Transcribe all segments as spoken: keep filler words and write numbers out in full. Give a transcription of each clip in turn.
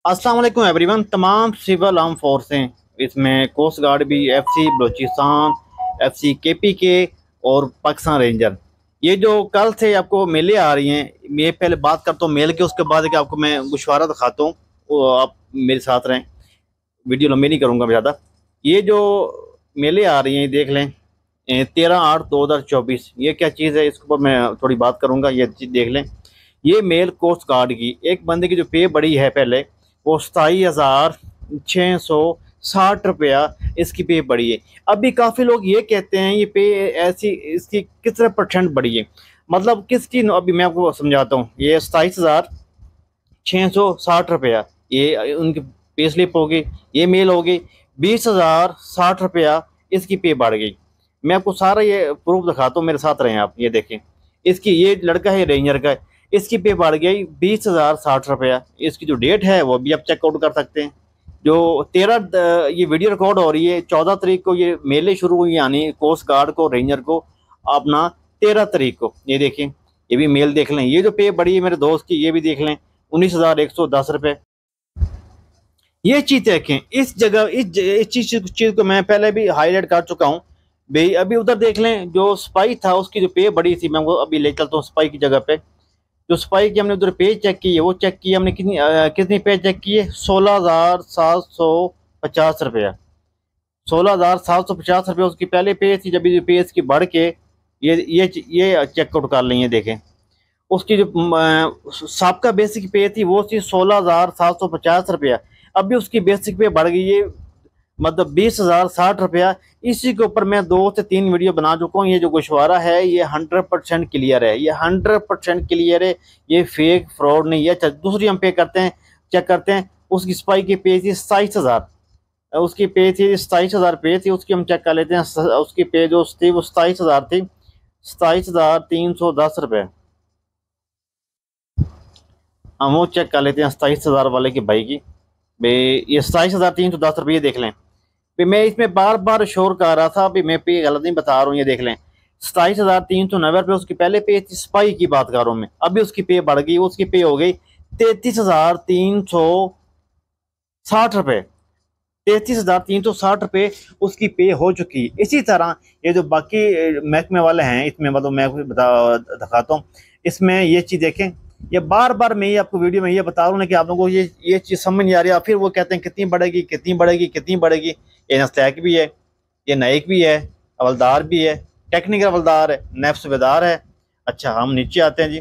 अस्सलाम वालेकुम एवरीवन। तमाम सिविल आर्म फोर्सें, इसमें कोस्ट गार्ड भी, एफसी बलूचिस्तान, एफसी केपी के और पाकिस्तान रेंजर, ये जो कल से आपको मेले आ रही हैं। मैं पहले बात करता हूँ मेल के, उसके बाद कि आपको मैं गुशवारा दिखाता हूँ। वो आप मेरे साथ रहें, वीडियो लंबी नहीं करूँगा ज़्यादा। ये जो मेले आ रही हैं देख लें, तेरह आठ दो हज़ार चौबीस, ये क्या चीज़ है इसके ऊपर मैं थोड़ी बात करूँगा। ये चीज़ देख लें, ये मेल कोस्ट गार्ड की एक बंदे की जो पे बड़ी है पहले, वो सताई हज़ार छः सौ साठ रुपया इसकी पे बढ़ी है। अभी काफ़ी लोग ये कहते हैं ये पे ऐसी इसकी कितने परसेंट बढ़ी है, मतलब किसकी। अभी मैं आपको समझाता हूँ। ये सताईस हज़ार छः सौ साठ रुपया ये उनकी पे स्लिप होगी, ये मेल होगी। बीस हज़ार साठ रुपया इसकी पे बढ़ गई। मैं आपको सारा ये प्रूफ दिखाता हूँ, मेरे साथ रहें आप। ये देखें, इसकी ये लड़का है रेंजर का, इसकी पे बढ़ गई बीस हज़ार साठ रुपया। इसकी जो डेट है वो भी आप चेकआउट कर सकते हैं। जो तेरह ये वीडियो रिकॉर्ड हो रही है, चौदह तारीख को ये मेले शुरू हुई, यानी कोस्ट गार्ड को रेंजर को अपना तेरह तारीख को। ये देखें, ये भी मेल देख लें। ये जो पे बढ़ी है मेरे दोस्त की, ये भी देख लें, उन्नीस हज़ार एक सौ दस रुपये। ये चीज़ देखें, इस जगह इस इस चीज़ चीज़ को मैं पहले भी हाईलाइट कर चुका हूँ भाई। अभी उधर देख लें, जो स्पाई था उसकी जो पे बड़ी थी, मैं वो अभी ले चलता हूँ स्पाई की जगह पे। जो स्पाई की हमने उधर पे चेक की है, वो चेक की हमने कितनी आ, कितनी पे चेक की है, सोलह हज़ार सात सौ पचास रुपया। सोलह हज़ार सात सौ पचास रुपये उसकी पहले पे थी। जब ये पे इसकी बढ़ के ये ये ये चेकआउट कर लें। ये देखें, उसकी जो सबका बेसिक पे थी वो थी सोलह हज़ार सात सौ पचास रुपया। अभी उसकी बेसिक पे बढ़ गई है, मतलब बीस हज़ार साठ रुपया। इसी के ऊपर मैं दो से तीन वीडियो बना चुका हूँ। ये जो गोशवारा है ये हंड्रेड परसेंट क्लियर है, ये हंड्रेड परसेंट क्लियर है, ये फेक फ्रॉड नहीं है। अच्छा, दूसरी हम पे करते हैं, चेक करते हैं। उसकी स्पाई की पे थी सताईस हज़ार, उसकी पे थी सताईस हज़ार पे थी उसकी। हम चेक कर लेते हैं, उसकी पे जो थी वो सताईस हज़ार थी, सताईस हज़ार तीन सौ दस रुपये। हम वो चेक कर लेते हैं सताईस हज़ार वाले की भाई की। भाई ये सताईस हज़ार तीन सौ दस रुपये देख लें। भी मैं इसमें बार बार शोर कर रहा था, अभी मैं पे गलत नहीं बता रहा हूँ। ये देख लें, सताईस हज़ार तीन सौ नब्बे रुपये उसकी पहले पे थी। स्पाई की बात कर रहा हूँ मैं। अभी उसकी पे बढ़ गई, उसकी पे हो गई तैतीस हज़ार तीन सौ साठ रुपये। तैतीस हज़ार तीन सौ साठ रुपये उसकी पे हो चुकी है। इसी तरह ये जो बाकी महकमे वाले हैं, इसमें मतलब मैं बता दिखाता हूँ। इसमें ये चीज़ देखें, ये बार बार मैं ये आपको वीडियो में ये बता रहा हूँ ना कि आप लोगों को ये ये चीज़ समझ नहीं आ रही है। फिर वो कहते हैं कितनी बढ़ेगी कितनी बढ़ेगी कितनी बढ़ेगी। ये नस्तैक भी है, ये नाइक भी है, हवलदार भी है, टेक्निकल हवलदार है, नैब सूबेदार है। अच्छा, हम नीचे आते हैं जी।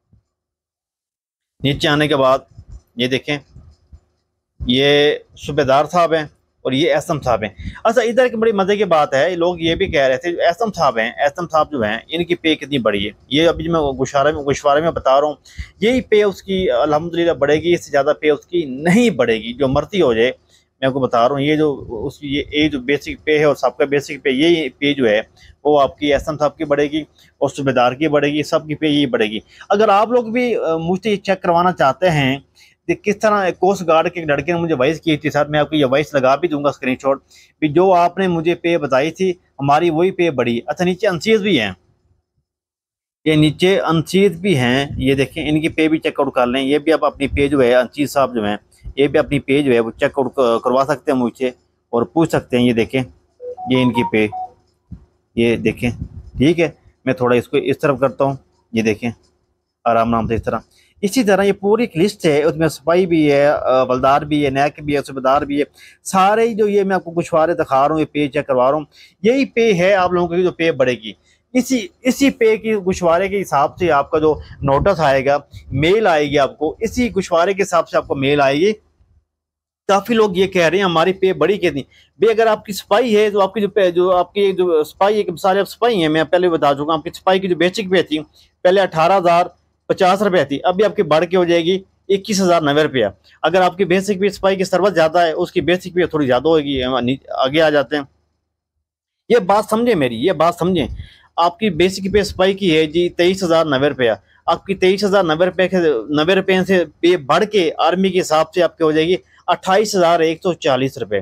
नीचे आने के बाद ये देखें, ये सूबेदार साहब हैं और ये एसएम साहब हैं। अच्छा, इधर की बड़ी मज़े की बात है, लोग ये भी कह रहे थे एसएम साहब हैं, एसएम साहब जो हैं इनकी पे कितनी बढ़ी है। ये अभी मैं गुशारे में गुशवारे में बता रहा हूँ, यही पे उसकी अल्हम्दुलिल्लाह बढ़ेगी, इससे ज़्यादा पे उसकी नहीं बढ़ेगी। जो मर्जी हो जाए, मैं आपको बता रहा हूँ। ये जो उसकी ये ये जो बेसिक पे है और सबका बेसिक पे, ये पे जो है वो आपकी एसएम साहब की बढ़ेगी और सूबेदार की बढ़ेगी, सबकी पे यही बढ़ेगी। अगर आप लोग भी मुझसे चेक करवाना चाहते हैं कि किस तरह कोस्ट गार्ड के लड़के ने मुझे वॉइस की थी, सर मैं आपको ये वॉइस लगा भी दूंगा स्क्रीनशॉट भी, जो आपने मुझे पे बताई थी हमारी वही पे बढ़ी। अच्छा, नीचे अनसीज भी हैं, ये नीचे अनसीज भी हैं। ये देखें, इनकी पे भी चेकआउट कर लें। ये भी आप अपनी पे जो है, अनसीज साहब जो हैं, ये भी अपनी पे जो है वो चेकआउट करवा सकते हैं मुझसे और पूछ सकते हैं। ये देखें, ये इनकी पे, ये देखें, ठीक है। मैं थोड़ा इसको इस तरफ करता हूँ, ये देखें आराम आराम से इस तरह। इसी तरह ये पूरी एक लिस्ट है, उसमें सिपाही भी है, बलदार भी है, नैक भी है, सूबेदार भी है। सारे जो ये मैं आपको गुशवारे दिखा रहा हूँ, ये पे चेक करवा रहा हूँ, यही पे है आप लोगों की जो पे बढ़ेगी। इसी इसी पे की गुशवारे के हिसाब से आपका जो नोटिस आएगा, मेल आएगी आपको, इसी गुशवारे के हिसाब से आपको मेल आएगी। काफ़ी लोग ये कह रहे हैं हमारी पे बड़ी कितनी भाई। अगर आपकी स्पाई है तो आपकी जो पे जो आपकी जो स्पाई है, सारे आप स्पाई हैं, मैं पहले बता चुका हूँ। आपकी स्पाई की जो बेसिक पे थी पहले अठारह हज़ार पचास रुपये थी, अभी आपकी बढ़ के हो जाएगी इक्कीस हज़ार नब्बे रुपया। अगर आपकी बेसिक पे स्पाई की सर्विस ज़्यादा है, उसकी बेसिक पे थोड़ी ज़्यादा होगी। आगे आ जाते हैं, ये बात समझे मेरी, ये बात समझें। आपकी बेसिक पे स्पाई की है जी तेईस हज़ार नब्बे रुपया, आपकी तेईस हज़ार नब्बे रुपये के नब्बे रुपये से पे बढ़ के आर्मी के हिसाब से आपकी हो जाएगी अट्ठाईस हज़ार एक सौ चालीस रुपये।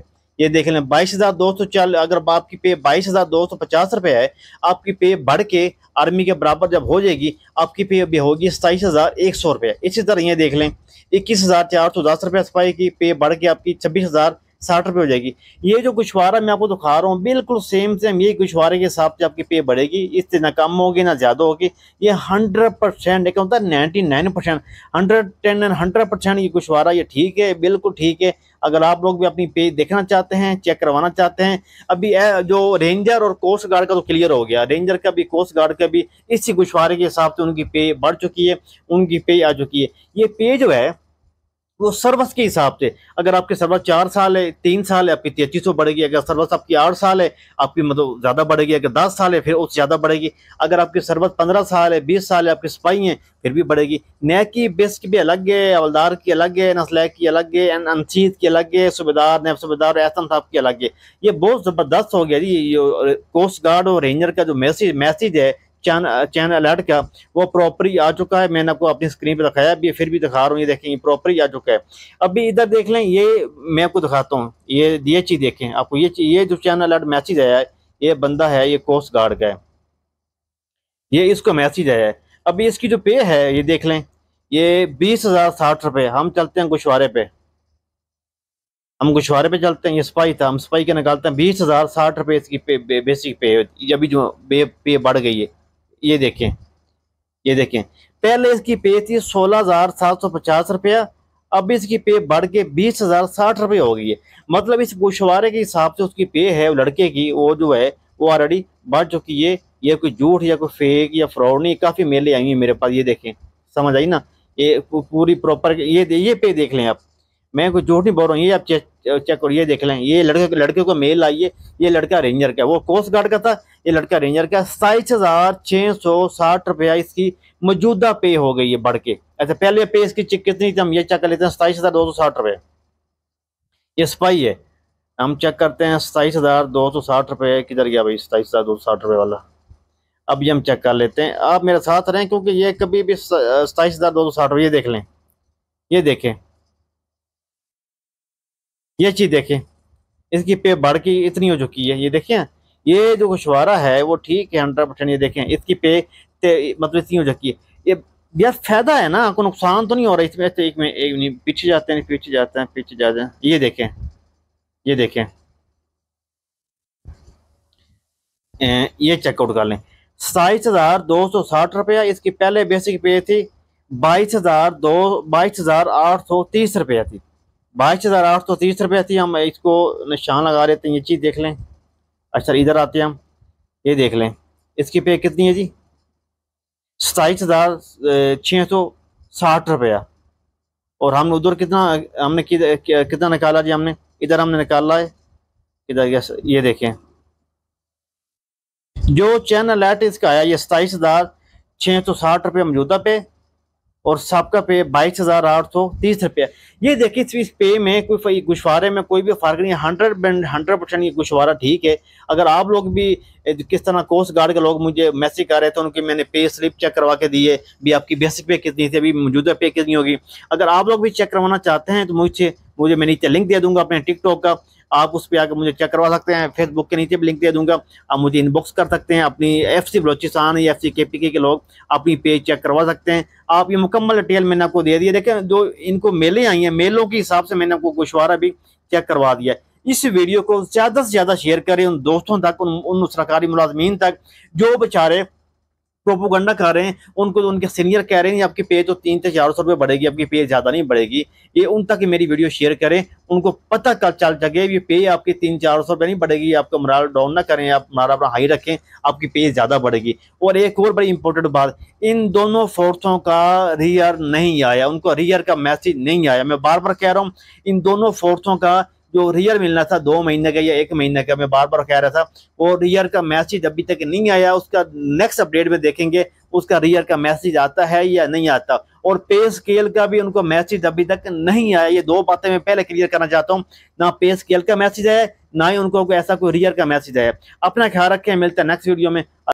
ये देख लें बाईस हजार दो सौ चाल अगर आपकी पे बाईस हजार दो सौ पचास रुपये है, आपकी पे बढ़ के आर्मी के बराबर जब हो जाएगी आपकी पे भी होगी सताईस हजार एक सौ रुपये। इसी तरह ये देख लें इक्कीस हजार चार सौ दस रुपये सिपाही की पे बढ़ के आपकी छब्बीस हजार साठ रुपये हो जाएगी। ये जो गुशवारा मैं आपको दिखा रहा हूँ बिल्कुल सेम सेम ये गुशवारे के हिसाब से आपकी पे बढ़ेगी, इससे ना कम होगी ना ज़्यादा होगी। ये हंड्रेड परसेंट एक होता है ninety nine percent hundred ten and hundred percent ये गुशवारा ये ठीक है, बिल्कुल ठीक है। अगर आप लोग भी अपनी पे देखना चाहते हैं, चेक करवाना चाहते हैं, अभी जो रेंजर और कोस्ट गार्ड का तो क्लियर हो गया, रेंजर का भी कोस्ट गार्ड का भी इसी गुशवारे के हिसाब से उनकी पे बढ़ चुकी है, उनकी पे आ चुकी है। ये पे जो है वो सर्विस के हिसाब से, अगर आपकी सर्विस चार साल है तीन साल है आपकी तैंतीस सौ बढ़ेगी, अगर सर्विस आपकी आठ साल है आपकी मतलब ज़्यादा बढ़ेगी, अगर दस साल है फिर उससे ज़्यादा बढ़ेगी, अगर आपकी सर्विस पंद्रह साल है बीस साल है आपके सिपाही हैं फिर भी बढ़ेगी। नैक की बेस की भी अलग है, हवलदार की अलग है, नस्लैक की अलग है, अनसीद की अलग है, सूबेदार नैब सूबेदार एहसन साहब की अलग है। ये बहुत ज़बरदस्त हो गया जी कोस्ट गार्ड और रेंजर का जो मैसेज मैसेज है चैन चैन अलर्ट का वो प्रॉपरली आ चुका है। मैंने आपको अपनी स्क्रीन पे दिखाया, अभी फिर भी दिखा रहा हूँ, ये देखें ये प्रॉपरली आ चुका है। अभी इधर देख लें, ये मैं आपको दिखाता हूँ, ये ये चीज़ देखें आपको, ये ये जो चैन अलर्ट मैसेज आया है ये बंदा है ये कोस्ट गार्ड का है, ये इसको मैसेज आया है। अभी इसकी जो पे है ये देख लें ये बीस हजार साठ रुपये। हम चलते हैं गुशवारे पे, हम गुशवारे पे चलते हैं, ये सिपाही था हम सिपाही के निकालते हैं बीस हजार साठ रुपये इसकी पे, बे, बेसिक पे अभी जो बे, पे बढ़ गई है। ये देखें ये देखें पहले इसकी पे थी सोलह हजार सात सौ पचास रुपया, अब इसकी पे बढ़ के बीस हजार साठ रुपये हो गई है। मतलब इस गुशवारे के हिसाब से उसकी पे है लड़के की वो जो है वो ऑलरेडी बढ़ चुकी है। ये कोई झूठ या कोई फेक या फ्रॉड नहीं, काफ़ी मेले आई हुई मेरे पास, ये देखें समझ आई ना, ये पूरी प्रॉपर ये ये पे देख लें आप, मैं कोई झूठ नहीं बोल रहा हूँ, ये आप चेक चेक करो, ये देख लें ये लड़के लड़के को मेल आई है, ये लड़का रेंजर का, वो कोस्ट गार्ड का था, ये लड़का रेंजर का। सताईस हजार छः सौ साठ रुपया इसकी मौजूदा पे हो गई है बढ़ के। अच्छा पहले पे इसकी चेक कितनी थी हम ये चेक कर लेते हैं, सताईस हजार दो सौ साठ रुपये ये सिपाही है, हम चेक करते हैं सताईस हजार दो सौ साठ रुपये किधर गया भाई सताईस हजार दो सौ साठ रुपये वाला। अब ये हम चेक कर लेते हैं, आप मेरे साथ रहें क्योंकि ये कभी भी सताईस हजार दो सौ साठ रुपये देख लें, ये देखें ये चीज़ देखें इसकी पे बढ़ के इतनी हो चुकी है। ये देखें ये जो गुशवारा है वो ठीक है हंड्रेड परसेंट, ये देखें इसकी पे मतलब इतनी हो चुकी है। ये यार फायदा है ना, कोई नुकसान तो नहीं हो रहा इसमें। एक में एक पीछे जाते हैं पीछे जाते हैं पीछे जाते हैं, ये देखें ये देखें ये चेकआउट कर लें सताईस हजार दो सौ साठ रुपया इसकी पहले बेसिक पे थी, बाईस हजार दो बाईस हजार आठ सौ तीस रुपया थी, बाईस हजार आठ सौ तीस रुपये थी। हम इसको निशान लगा लेते हैं, ये चीज़ देख लें। अच्छा इधर आते हैं हम, ये देख लें इसकी पे कितनी है जी सताईस हजार छः सौ साठ रुपया, और हमने उधर कितना हमने कितना निकाला जी, हमने इधर हमने निकाला है इधर गया, ये देखें जो चैनल अलर्ट इसका आया ये सताईस हजार छः सौ साठ रुपये मौजूदा पे, और सबका पे बाईस हजार आठ सौ तीस रुपया। ये देखिए इस पे में कोई गुशवारे में कोई भी फर्क नहीं है, हंड्रेड हंड्रेड परसेंट ये गुशवारा ठीक है। अगर आप लोग भी किस तरह कोस्ट गार्ड के लोग मुझे मैसेज कर रहे थे उनकी मैंने पे स्लिप चेक करवा के दी है भी आपकी बेसिक पे कितनी थी अभी मौजूदा पे कितनी होगी। अगर आप लोग भी चेक करवाना चाहते हैं तो मुझसे मुझे मैं नीचे लिंक दे दूंगा अपने टिकटॉक का, आप उस पर आकर मुझे चेक करवा सकते हैं। फेसबुक के नीचे भी लिंक दे दूंगा, आप मुझे इनबॉक्स कर सकते हैं। अपनी एफ सी बलोचिस्तान या एफ सी के पी के के लोग अपनी पेज चेक करवा सकते हैं। आप ये मुकम्मल डिटेल मैंने आपको दे दिया। देखें जो इनको मेलें आई हैं मेलों के हिसाब से मैंने आपको गुशवारा भी चेक करवा दिया। इस वीडियो को ज़्यादा से ज़्यादा शेयर करें उन दोस्तों तक, उन, उन सरकारी मुलाजमीन तक जो बेचारे प्रोपोगंडा कर रहे हैं, उनको तो उनके सीनियर कह रहे हैं आपकी पे तो तीन से चार सौ रुपये बढ़ेगी, आपकी पे ज़्यादा नहीं बढ़ेगी। ये उन तक मेरी वीडियो शेयर करें, उनको पता कल चल सके ये पे आपकी तीन चार सौ रुपये नहीं बढ़ेगी। आपका मोराल डाउन ना करें, आप मोराल अपना हाई रखें, आपकी पे ज़्यादा बढ़ेगी। और एक और बड़ी इंपॉर्टेंट बात, इन दोनों फोर्सों का रियर नहीं आया, उनको रियर का मैसेज नहीं आया। मैं बार बार कह रहा हूँ इन दोनों फोर्सों का जो रियर मिलना था दो महीने का या एक महीने का, मैं बार बार कह रहा था, वो रियर का मैसेज अभी तक नहीं आया। उसका नेक्स्ट अपडेट में देखेंगे उसका रियर का मैसेज आता है या नहीं आता। और पे स्केल का भी उनको मैसेज अभी तक नहीं आया। ये दो बातें मैं पहले क्लियर करना चाहता हूँ, ना पे स्केल का मैसेज आया, ना ही उनको ऐसा कोई रियर का मैसेज आया। अपना ख्याल रखें, मिलता है नेक्स्ट वीडियो में।